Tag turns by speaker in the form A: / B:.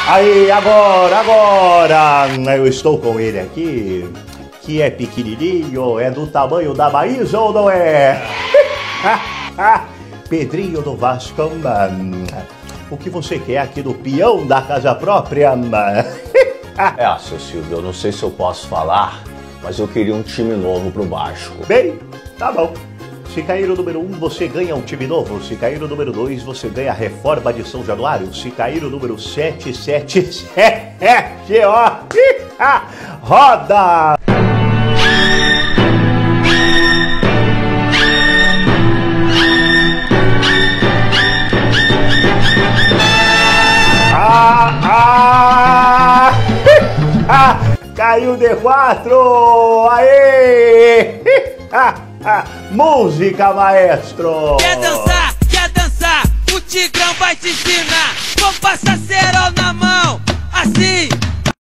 A: Aí, agora, eu estou com ele aqui, que é pequenininho, é do tamanho da Maísa ou não é? Pedrinho do Vasco, o que você quer aqui do peão da casa própria?
B: Seu Silvio, eu não sei se eu posso falar, mas eu queria um time novo pro Vasco.
A: Bem, tá bom. Se cair o número 1, você ganha um time novo. Se cair o número 2, você ganha a reforma de São Januário. Se cair o número 777, ó, roda! Caiu D4! Aê! Música, maestro!
C: Quer dançar? O Tigrão vai te ensinar. Vou passar cerol na mão.